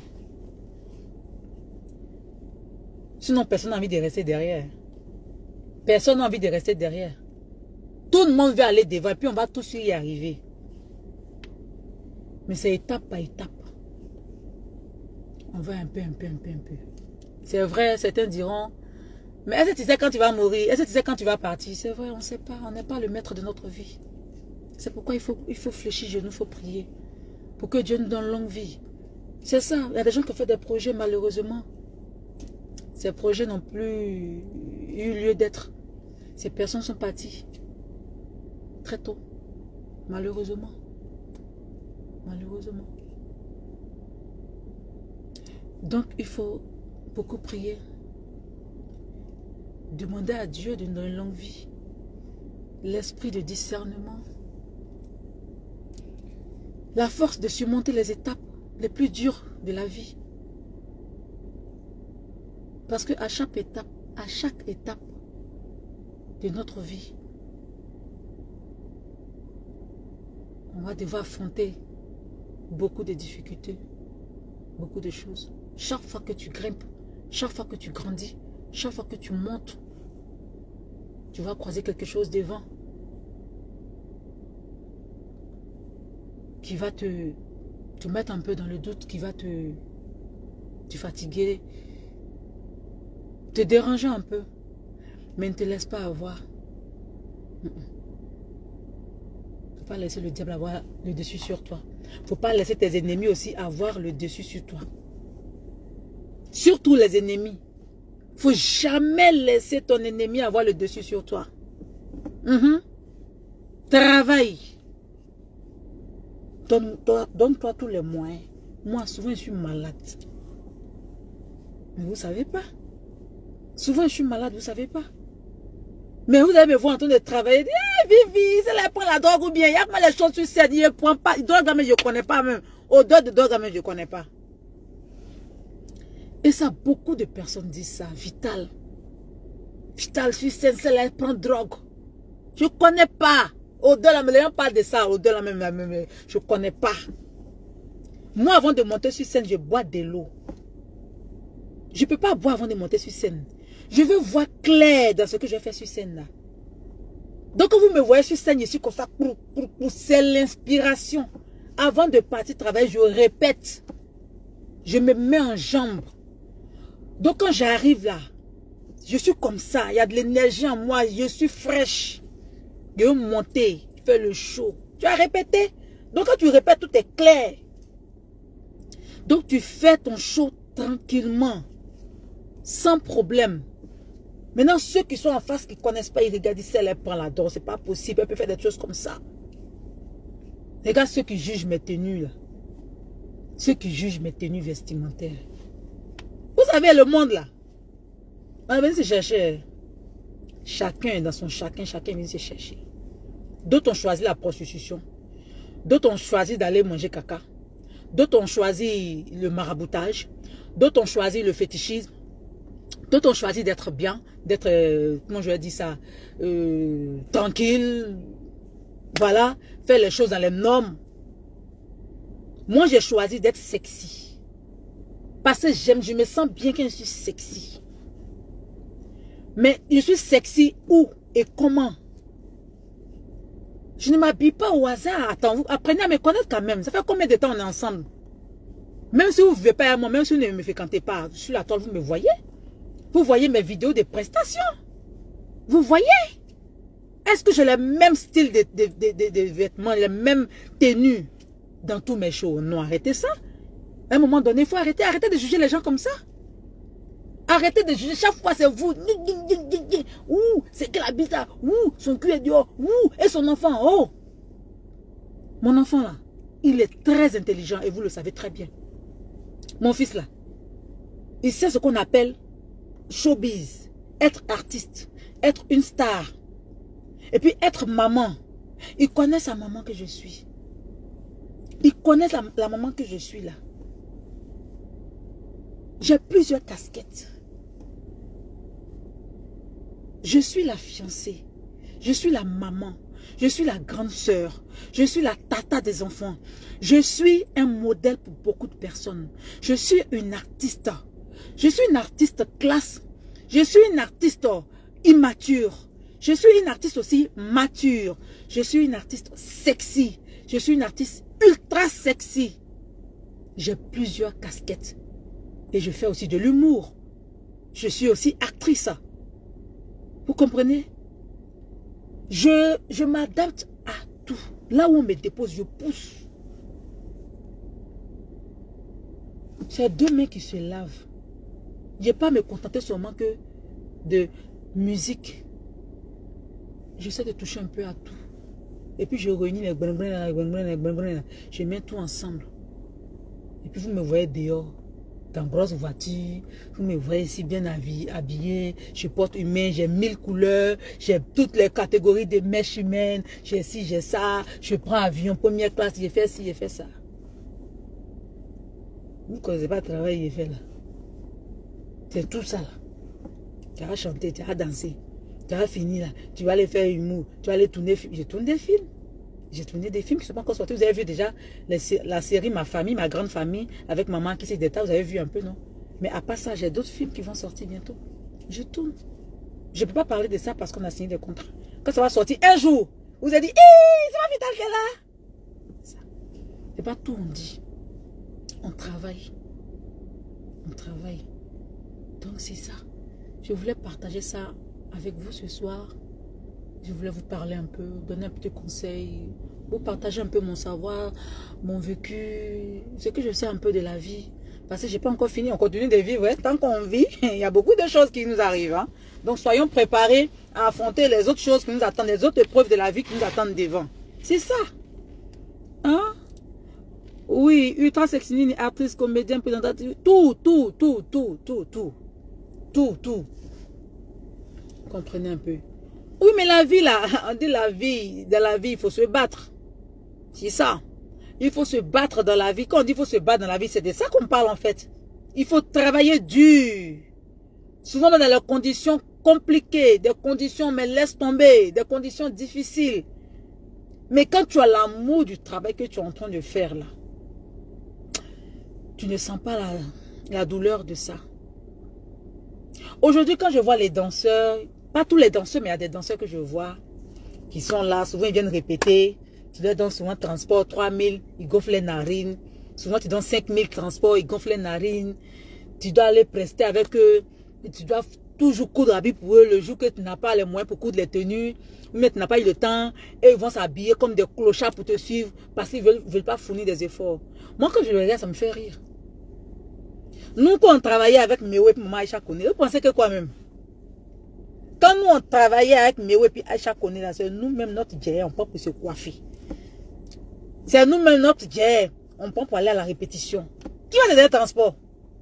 Sinon, personne n'a envie de rester derrière. Personne n'a envie de rester derrière. Tout le monde veut aller devant et puis on va tous y arriver. Mais c'est étape par étape. On va un peu, un peu, un peu, un peu. C'est vrai, certains diront, mais est-ce que tu sais quand tu vas mourir? Est-ce que tu sais quand tu vas partir? C'est vrai, on ne sait pas. On n'est pas le maître de notre vie. C'est pourquoi il faut, il faut fléchir genoux, il faut prier. Pour que Dieu nous donne longue vie. C'est ça. Il y a des gens qui ont fait des projets, malheureusement. Ces projets n'ont plus eu lieu d'être. Ces personnes sont parties très tôt. Malheureusement. Malheureusement. Donc, il faut beaucoup prier. Demander à Dieu de nous donner une longue vie. L'esprit de discernement. La force de surmonter les étapes les plus dures de la vie. Parce qu'à chaque étape, à chaque étape de notre vie, on va devoir affronter beaucoup de difficultés, beaucoup de choses. Chaque fois que tu grimpes, chaque fois que tu grandis, chaque fois que tu montes, tu vas croiser quelque chose devant qui va te, te mettre un peu dans le doute, qui va te, te fatiguer, te déranger un peu, mais ne te laisse pas avoir. Il ne faut pas laisser le diable avoir le dessus sur toi. Il ne faut pas laisser tes ennemis aussi avoir le dessus sur toi. Surtout les ennemis. Il ne faut jamais laisser ton ennemi avoir le dessus sur toi. Mm-hmm. Travaille. Donne-toi donne-toi tous les moyens. Moi, souvent, je suis malade. Mais vous ne savez pas. Souvent, je suis malade, vous ne savez pas. Mais vous allez me voir en train de travailler. Hey, Vivi, c'est là, prend la drogue ou bien. Il y a comment les choses sur scène, il ne prend pas. Drogue, mais je ne connais pas même. Odeur de drogue, mais je ne connais pas. Et ça, beaucoup de personnes disent ça. Vital. Vital sur scène, c'est là, elle prend drogue. Je ne connais pas. Au-delà, ne me pas de ça. Au-delà, même, même, je ne connais pas. Moi, avant de monter sur scène, je bois de l'eau. Je ne peux pas boire avant de monter sur scène. Je veux voir clair dans ce que je fais sur scène là. Donc, quand vous me voyez sur scène, je suis comme ça, pour, pour, pour, c'est l'inspiration. Avant de partir travailler, je répète. Je me mets en jambe. Donc, quand j'arrive là, je suis comme ça. Il y a de l'énergie en moi. Je suis fraîche. Je veux monter, faire le show. Tu as répété. Donc, quand tu répètes, tout est clair. Donc, tu fais ton show tranquillement. Sans problème. Maintenant, ceux qui sont en face, qui ne connaissent pas, ils regardent, ils elle prend la danse. C'est pas possible. Elle peut faire des choses comme ça. Regarde ceux qui jugent mes tenues là. Ceux qui jugent mes tenues vestimentaires. Vous savez, le monde là. On va venir se chercher. Chacun dans son chacun, chacun vient se chercher. D'autres ont choisi la prostitution. D'autres ont choisi d'aller manger caca. D'autres ont choisi le maraboutage. D'autres ont choisi le fétichisme. D'autres ont choisi d'être bien, d'être, euh, comment je vais dire ça, euh, tranquille. Voilà, faire les choses dans les normes. Moi, j'ai choisi d'être sexy. Parce que j'aime, je me sens bien quand je suis sexy. Mais je suis sexy où et comment? Je ne m'habille pas au hasard. Attends, vous apprenez à me connaître quand même. Ça fait combien de temps on est ensemble? Même si vous ne vivez pas à moi, même si vous ne me fréquentez pas, sur la toile, vous me voyez. Vous voyez mes vidéos de prestations. Vous voyez? Est-ce que j'ai le même style de, de, de, de, de vêtements, les mêmes tenues dans tous mes shows? Non, arrêtez ça. À un moment donné, il faut arrêter. Arrêtez de juger les gens comme ça. Arrêtez de juger. Chaque fois, c'est vous. Ouh, c'est quelle habite ça? Ouh, son cul est dehors. Ouh, et son enfant. Oh. Mon enfant là, il est très intelligent et vous le savez très bien. Mon fils là, il sait ce qu'on appelle showbiz. Être artiste. Être une star. Et puis être maman. Il connaît sa maman que je suis. Il connaît la, la maman que je suis là. J'ai plusieurs casquettes. Je suis la fiancée. Je suis la maman. Je suis la grande sœur. Je suis la tata des enfants. Je suis un modèle pour beaucoup de personnes. Je suis une artiste. Je suis une artiste classe. Je suis une artiste immature. Je suis une artiste aussi mature. Je suis une artiste sexy. Je suis une artiste ultra sexy. J'ai plusieurs casquettes. Et je fais aussi de l'humour. Je suis aussi actrice. Vous comprenez? Je, je m'adapte à tout. Là où on me dépose, je pousse. J'ai deux mains qui se lavent. Je n'ai pas à me contenter seulement que de musique. J'essaie de toucher un peu à tout. Et puis je réunis les brin-brin, les brin-brin, les brin-brin. Je mets tout ensemble. Et puis vous me voyez dehors. Dans grosse voiture, vous me voyez si bien habillé, je porte une main, j'ai mille couleurs, j'ai toutes les catégories de mèches humaines, j'ai ci, j'ai ça, je prends avion, première classe, j'ai fait ci, j'ai fait ça. Vous ne connaissez pas le travail que j'ai fait là. C'est tout ça là. Tu vas chanter, tu vas danser, tu vas finir là, tu vas aller faire humour, tu vas aller tourner, j'ai tourné des films. J'ai tourné des films qui ne sont pas encore sortis. Vous avez vu déjà les, la série Ma famille, ma grande famille, avec maman qui s'est d'état. Vous avez vu un peu, non? Mais à part ça, j'ai d'autres films qui vont sortir bientôt. Je tourne. Je ne peux pas parler de ça parce qu'on a signé des contrats. Quand ça va sortir un jour, vous avez dit, hé, ça va vite qu'elle là. C'est pas tout, on dit. On travaille. On travaille. Donc c'est ça. Je voulais partager ça avec vous ce soir. Je voulais vous parler un peu, donner un petit conseil, vous partager un peu mon savoir, mon vécu, ce que je sais un peu de la vie. Parce que je n'ai pas encore fini, on continue de vivre. Hein. Tant qu'on vit, il y a beaucoup de choses qui nous arrivent. Hein. Donc soyons préparés à affronter les autres choses qui nous attendent, les autres épreuves de la vie qui nous attendent devant. C'est ça. Hein? Oui, ultra sexy, actrice, comédienne, présentatrice, tout, tout, tout, tout, tout, tout, tout, tout. Comprenez un peu. Oui, mais la vie, là, on dit la vie, dans la vie, il faut se battre. C'est ça. Il faut se battre dans la vie. Quand on dit qu'il faut se battre dans la vie, c'est de ça qu'on parle en fait. Il faut travailler dur. Souvent dans les conditions compliquées, des conditions, mais laisse tomber, des conditions difficiles. Mais quand tu as l'amour du travail que tu es en train de faire là, tu ne sens pas la, la douleur de ça. Aujourd'hui, quand je vois les danseurs, pas tous les danseurs, mais il y a des danseurs que je vois qui sont là, souvent ils viennent répéter. Tu leur donnes souvent transport trois mille, ils gonflent les narines. Souvent tu donnes cinq mille transports, ils gonflent les narines. Tu dois aller prester avec eux. Et tu dois toujours coudre habits pour eux le jour que tu n'as pas les moyens pour coudre les tenues. Mais tu n'as pas eu le temps. Et ils vont s'habiller comme des clochards pour te suivre parce qu'ils ne veulent, veulent pas fournir des efforts. Moi, quand je le regarde, ça me fait rire. Nous, quand on travaillait avec Méo et Maman Aïcha Kone, vous pensez que quoi même? Quand nous, on travaillait avec Méo et puis Aïcha Kone, c'est nous-mêmes notre djé, on prend pour se coiffer. C'est nous-mêmes notre djé, on prend pour aller à la répétition. Qui va te donner le transport?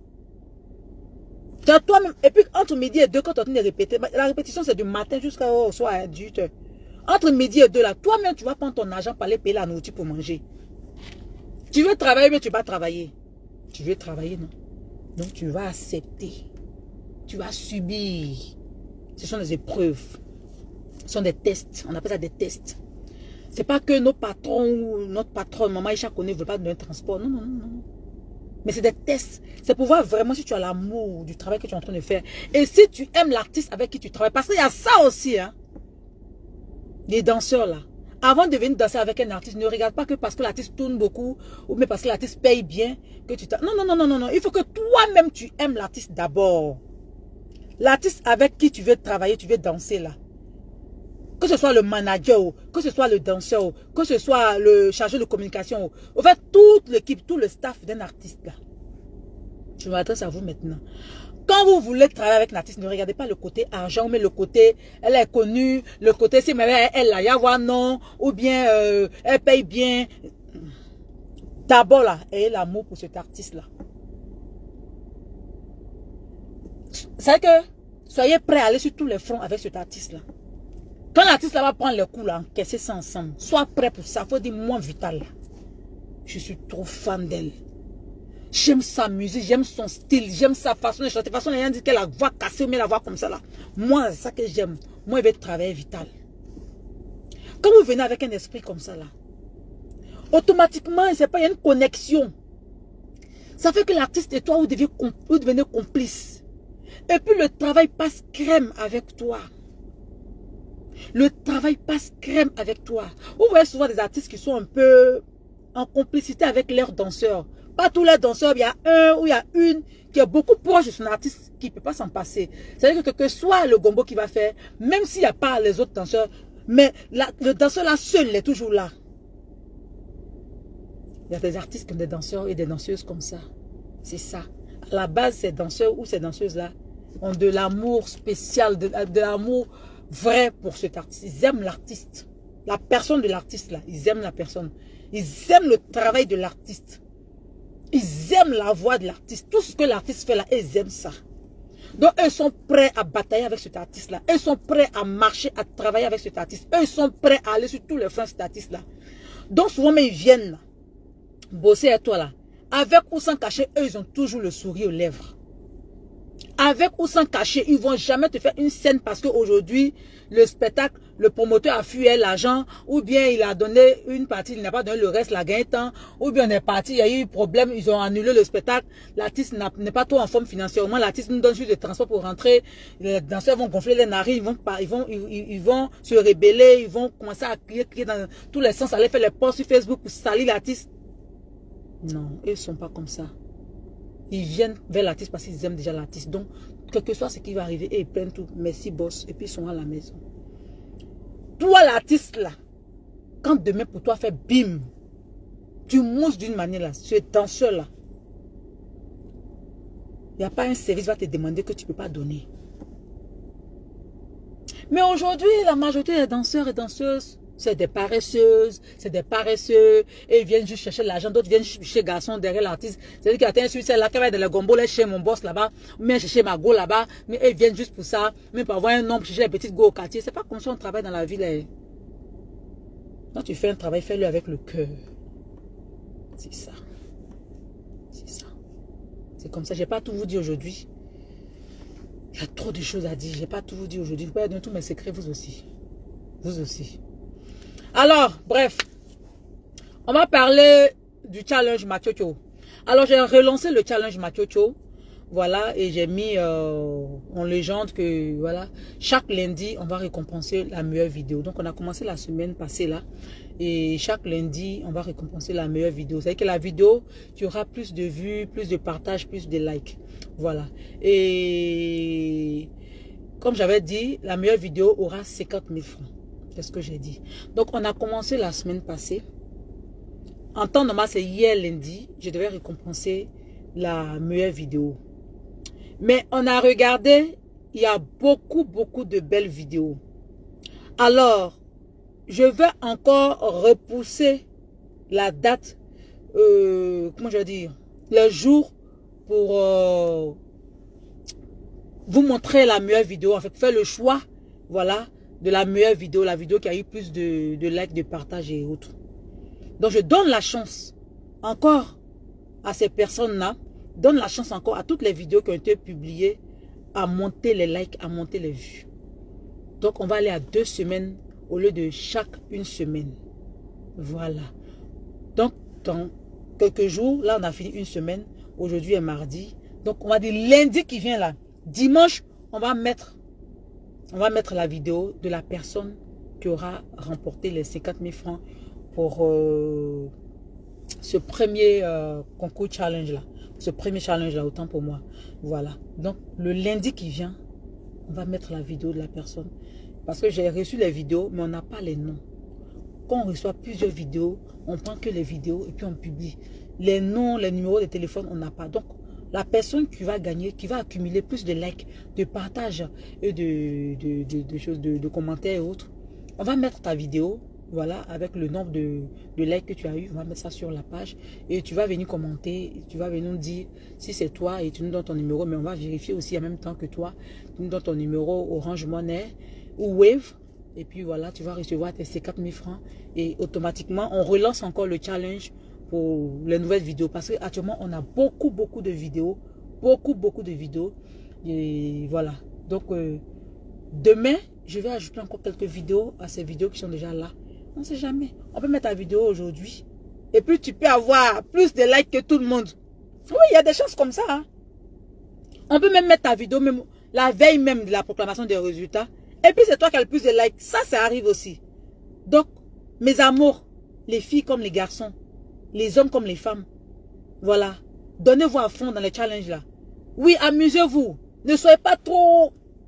Toi-même, et puis entre midi et deux, quand tu es en train de répéter, la répétition c'est du matin jusqu'au soir à dix-huit heures. Entre midi et deux, là, toi-même, tu vas prendre ton argent pour aller payer la nourriture pour manger. Tu veux travailler, mais tu vas travailler. Tu veux travailler, non? Donc tu vas accepter. Tu vas subir. Ce sont des épreuves. Ce sont des tests. On appelle ça des tests. C'est pas que nos patrons ou notre patron, Maman Aïcha Kone, ne veut pas donner un transport. Non, non, non, non. Mais c'est des tests. C'est pour voir vraiment si tu as l'amour du travail que tu es en train de faire. Et si tu aimes l'artiste avec qui tu travailles. Parce qu'il y a ça aussi, hein. Les danseurs, là. Avant de venir danser avec un artiste, ne regarde pas que parce que l'artiste tourne beaucoup ou même parce que l'artiste paye bien que tu t'as... Non, non, non, non, non, non. Il faut que toi-même, tu aimes l'artiste d'abord. L'artiste avec qui tu veux travailler, tu veux danser, là. Que ce soit le manager, que ce soit le danseur, que ce soit le chargé de communication. En fait, toute l'équipe, tout le staff d'un artiste, là. Je m'adresse à vous maintenant. Quand vous voulez travailler avec un artiste, ne regardez pas le côté argent, mais le côté, elle est connue, le côté, si mais elle, elle, y avoir non, ou bien euh, elle paye bien. D'abord, là, ayez l'amour pour cet artiste-là. C'est que, soyez prêts à aller sur tous les fronts avec cet artiste-là. Quand l'artiste là va prendre le coup, là, encaisser ça ensemble, sois prêt pour ça. Il faut dire, moi, Vital, je suis trop fan d'elle. J'aime sa musique, j'aime son style, j'aime sa façon de chanter. De toute façon, les gens disent qu'elle a la voix cassée ou bien la voix comme ça là. Moi, c'est ça que j'aime. Moi, je vais travailler Vital. Quand vous venez avec un esprit comme ça là, automatiquement, c'est pas, il y a une connexion. Ça fait que l'artiste et toi, vous devenez, vous devenez complices. Et puis le travail passe crème avec toi. Le travail passe crème avec toi. Vous voyez souvent des artistes qui sont un peu en complicité avec leurs danseurs. Pas tous les danseurs, il y a un ou il y a une qui est beaucoup proche de son artiste qui ne peut pas s'en passer. C'est-à-dire que, que soit le gombo qui va faire, même s'il n'y a pas les autres danseurs, mais la, le danseur là seul il est toujours là. Il y a des artistes comme des danseurs et des danseuses comme ça. C'est ça. À la base, ces danseurs ou ces danseuses-là ont de l'amour spécial, de, de l'amour vrai pour cet artiste. Ils aiment l'artiste. La personne de l'artiste là, ils aiment la personne. Ils aiment le travail de l'artiste. Ils aiment la voix de l'artiste. Tout ce que l'artiste fait là, ils aiment ça. Donc, eux sont prêts à batailler avec cet artiste-là. Ils sont prêts à marcher, à travailler avec cet artiste. Eux, ils sont prêts à aller sur tous les fronts de cet artiste-là. Donc, souvent, mais ils viennent là, bosser à toi là. Avec ou sans cacher, eux, ils ont toujours le sourire aux lèvres. Avec ou sans cacher, ils ne vont jamais te faire une scène parce qu'aujourd'hui, le spectacle, le promoteur a fui l'argent, ou bien il a donné une partie, il n'a pas donné le reste, il a gagné temps, ou bien on est parti, il y a eu problème, ils ont annulé le spectacle, l'artiste n'est pas trop en forme financièrement, l'artiste nous donne juste des transports pour rentrer, les danseurs vont gonfler les narines, ils vont, ils vont, ils, ils vont se rebeller, ils vont commencer à crier, crier dans tous les sens, aller faire les posts sur Facebook pour salir l'artiste. Non, ils ne sont pas comme ça. Ils viennent vers l'artiste parce qu'ils aiment déjà l'artiste. Donc, quel que soit ce qui va arriver, et ils prennent tout. Merci, boss. Et puis, ils sont à la maison. Toi, l'artiste, là, quand demain pour toi fait bim, tu mousses d'une manière, là, ce danseur-là, il n'y a pas un service qui va te demander que tu ne peux pas donner. Mais aujourd'hui, la majorité des danseurs et danseuses, c'est des paresseuses, c'est des paresseux, et ils viennent juste chercher l'argent, d'autres viennent chercher garçon derrière l'artiste. C'est-à-dire qu'il y a un suicide là qui va dans le gombo, là, chez mon boss là-bas, ou bien chercher ma go là-bas, mais ils viennent juste pour ça, même pour avoir un homme, chercher les petites go au quartier. C'est pas comme ça on travaille dans la ville. Là. Quand tu fais un travail, fais-le avec le cœur. C'est ça. C'est ça. C'est comme ça. Je n'ai pas tout vous dit aujourd'hui. Il y a trop de choses à dire. Je n'ai pas tout vous dit aujourd'hui. Je peux donner tous mes secrets, vous aussi. Vous aussi. Alors, bref. On va parler du challenge Machocho. Alors, j'ai relancé le challenge Machocho. Voilà, et j'ai mis euh, en légende que, voilà, chaque lundi, on va récompenser la meilleure vidéo. Donc, on a commencé la semaine passée là. Et chaque lundi, on va récompenser la meilleure vidéo. C'est-à-dire que la vidéo, tu auras plus de vues, plus de partages, plus de likes. Voilà. Et comme j'avais dit, la meilleure vidéo aura cinquante mille francs. C'est ce que j'ai dit. Donc, on a commencé la semaine passée. En temps normal, c'est hier lundi, je devais récompenser la meilleure vidéo. Mais on a regardé, il y a beaucoup, beaucoup de belles vidéos. Alors, je vais encore repousser la date, euh, comment je vais dire, le jour pour euh, vous montrer la meilleure vidéo. En fait, faire le choix, voilà, de la meilleure vidéo, la vidéo qui a eu plus de, de likes, de partages et autres. Donc, je donne la chance encore à ces personnes-là, donne la chance encore à toutes les vidéos qui ont été publiées à monter les likes, à monter les vues. Donc, on va aller à deux semaines au lieu de chaque une semaine. Voilà. Donc, dans quelques jours, là, on a fini une semaine. Aujourd'hui est mardi. Donc, on va dire lundi qui vient là. Dimanche, on va mettre, on va mettre la vidéo de la personne qui aura remporté les cinquante mille francs pour euh, ce premier euh, concours challenge là. Ce premier challenge là, autant pour moi. Voilà. Donc, le lundi qui vient, on va mettre la vidéo de la personne. Parce que j'ai reçu les vidéos, mais on n'a pas les noms. Quand on reçoit plusieurs vidéos, on prend que les vidéos et puis on publie. Les noms, les numéros de téléphone, on n'a pas. Donc, la personne qui va gagner, qui va accumuler plus de likes, de partages et de, de, de, de choses, de, de commentaires et autres, on va mettre ta vidéo, voilà, avec le nombre de, de likes que tu as eu. On va mettre ça sur la page et tu vas venir commenter, tu vas venir nous dire si c'est toi et tu nous donnes ton numéro, mais on va vérifier aussi en même temps que toi, tu nous donnes ton numéro Orange Money ou Wave, et puis voilà, tu vas recevoir tes cinquante mille francs et automatiquement, on relance encore le challenge pour les nouvelles vidéos parce qu'actuellement, on a beaucoup, beaucoup de vidéos, beaucoup, beaucoup de vidéos, et voilà. Donc, euh, demain, je vais ajouter encore quelques vidéos à ces vidéos qui sont déjà là. On ne sait jamais. On peut mettre ta vidéo aujourd'hui et puis tu peux avoir plus de likes que tout le monde. Oui, il y a des chances comme ça. Hein. On peut même mettre ta vidéo même la veille même de la proclamation des résultats. Et puis c'est toi qui as le plus de likes. Ça, ça arrive aussi. Donc, mes amours, les filles comme les garçons, les hommes comme les femmes, voilà. Donnez-vous à fond dans les challenges là. Oui, amusez-vous. Ne soyez pas trop...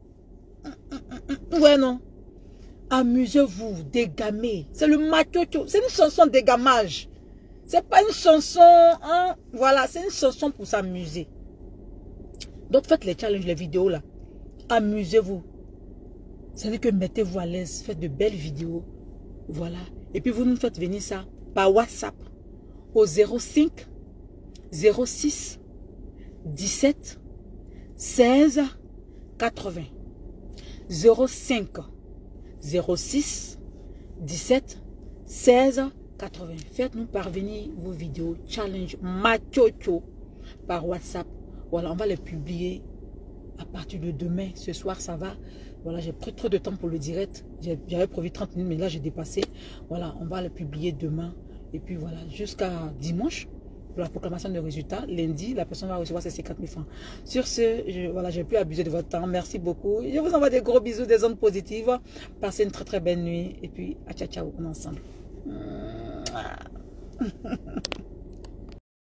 Ouais, non. Amusez-vous, dégamez. C'est le machocho. C'est une chanson d'égamage. C'est pas une chanson... Hein, voilà, c'est une chanson pour s'amuser. Donc, faites les challenges, les vidéos là. Amusez-vous. C'est-à-dire que mettez-vous à l'aise, faites de belles vidéos. Voilà. Et puis vous nous faites venir ça par WhatsApp au zéro cinq zéro six dix-sept seize quatre-vingts. zéro cinq zéro six dix-sept seize quatre-vingts. Faites-nous parvenir vos vidéos challenge machocho par WhatsApp. Voilà, on va les publier à partir de demain. Ce soir, ça va. Voilà, j'ai pris trop de temps pour le direct. J'avais prévu trente minutes, mais là, j'ai dépassé. Voilà, on va le publier demain. Et puis voilà, jusqu'à dimanche, pour la proclamation des résultats. Lundi, la personne va recevoir ses cinquante mille francs. Sur ce, je, voilà, j'ai pu abuser de votre temps. Merci beaucoup. Je vous envoie des gros bisous, des ondes positives. Passez une très très belle nuit. Et puis, à ciao, ciao, on est ensemble.